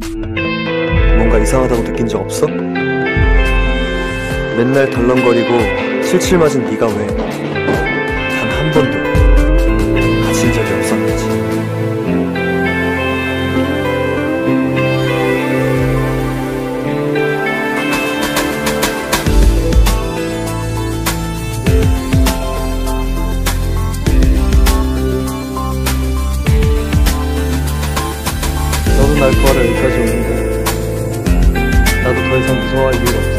뭔가 이상하다고 느낀 적 없어? 맨날 덜렁거리고 칠칠 맞은 네가 왜 단 한 번도 다친 적이 없었는지. 너도 날 구하러 여기까지 오는데 나도 더 이상 무서워할 이유가 없어.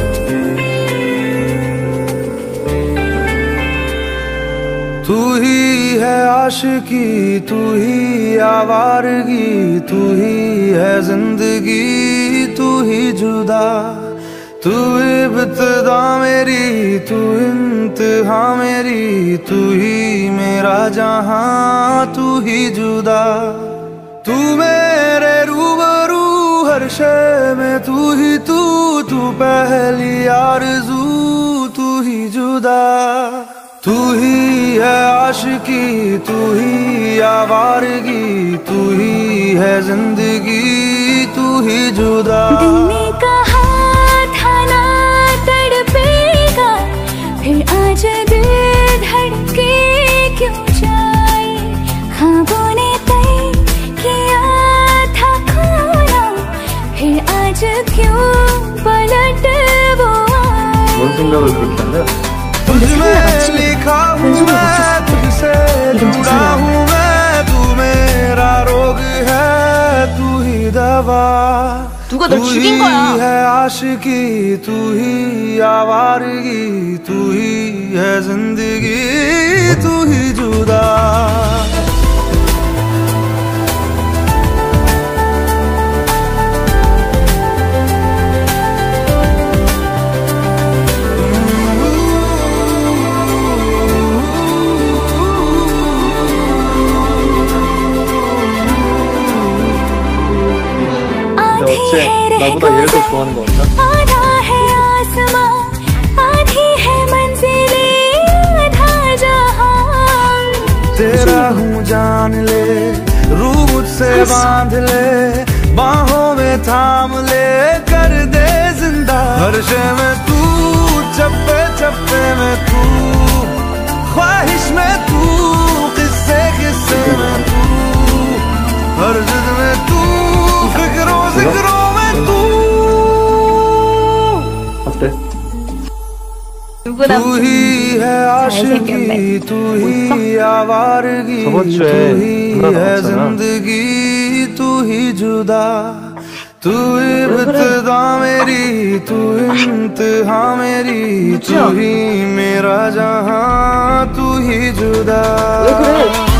तू ही है आशिकी, तू ही आवारगी, तू ही है जिंदगी, तू ही जुदा। तू इब्तिदा मेरी, तू इंतहा मेरी, तू ही मेरा जहां, तू ही जुदा। तू मेरे रूबरू हर शय में, तू ही तू पहली आरज़ू, तू ही जुदा। तू ही है आशिकी, तू ही आवारगी, तू ही है जिंदगी, तू ही जुदा। दिल ने कहा था ना तड़पेगा, फिर आज दिल धड़के क्यों जाए। ख्वाबों ने तय किया था खोना, फिर आज क्यों पलट वो आए। 뭔 생각을 그렇게 한다? तुझमें लिखा हूँ मैं, तुझसे जुड़ा हूँ मैं, तू मेरा रोग है, तू ही दवा। 누가 널 죽인 तू 거야? ही है आशिकी, तू ही आवारगी, तू ही है जिंदगी, तू ही जुदा। 어째 나보다 얘를 더 좋아하는 거 같아? आधा है आसमां, आधी है मंजिलें, आधा जहां। तेरा हूँ जान ले, रूह मुझसे बांध ले, बाहों में थाम ले, कर दे जिंदा। हर शय में तू, चप्पे चप्पे में तू, ख्वाहिश में तू, किस्से किस्से में तू, हर जिद में तू, फिक्रों जिक्रों में तू। 어때? 누구나 तू ही है आशिकी, तू ही आवारगी, 저번 तू 주에 ही 누나 है 나왔잖아. जिंदगी, तू ही जुदा। तू इब्तिदा मेरी, तू इंतहा मेरी, तू ही मेरा जहां, तू ही जुदा। 왜 그래?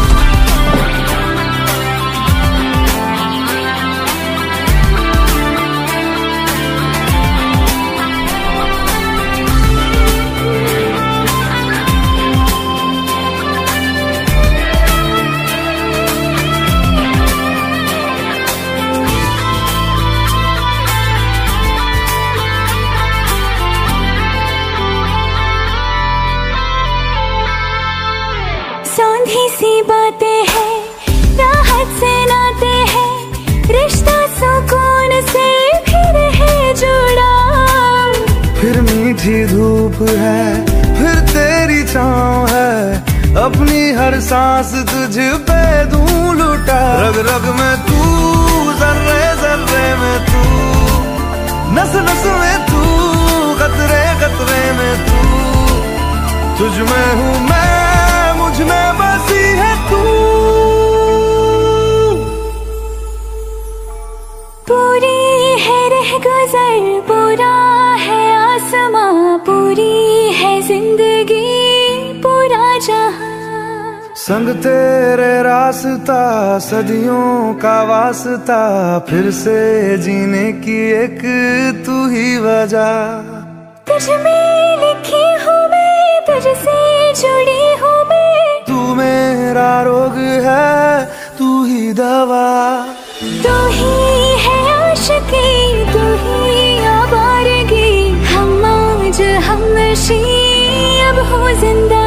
सौंधी सी बातें हैं, राहत से नाते हैं, रिश्ता सुकून से फिर है जुड़ा। फिर मीठी धूप है, फिर तेरी छाँव है, अपनी हर सांस तुझ पे दूं लुटा। रग रग में तू, जर्रे जर्रे में तू, नस नस में तू, कतरे कतरे में तू, तुझ में हूँ मैं, मुझ में बसी है तू। पूरी है रह गुजर, पूरा है आसमां, पूरी है जिंदगी, पूरा जहां। संग तेरे रास्ता, सदियों का वास्ता, फिर से जीने की एक तू ही वजह। तुझ में लिखी हूँ मैं, तुझसे जुड़ी हूँ मैं, तू मेरा रोग है, तू ही दवा। तू ही है आशिकी, तू ही आवारगी, हम आज हम नशी अब हो जिंदा।